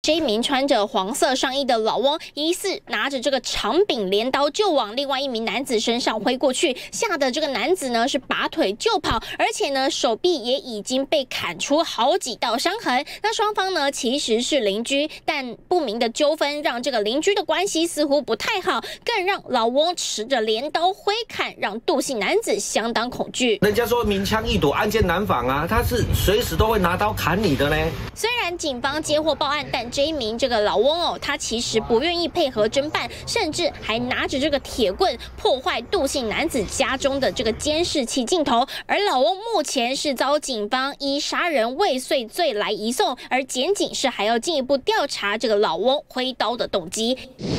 这一名穿着黄色上衣的老翁，疑似拿着这个长柄镰刀就往另外一名男子身上挥过去，吓得这个男子呢是拔腿就跑，而且呢手臂也已经被砍出好几道伤痕。那双方呢其实是邻居，但不明的纠纷让这个邻居的关系似乎不太好，更让老翁持着镰刀挥砍，让杜姓男子相当恐惧。 人家说明枪易躲，暗箭难防啊，他是随时都会拿刀砍你的呢。 虽然警方接获报案，但这一名这个老翁哦，他其实不愿意配合侦办，甚至还拿着这个铁棍破坏杜姓男子家中的这个监视器镜头。而老翁目前是遭警方依杀人未遂罪来移送，而检警是还要进一步调查这个老翁挥刀的动机。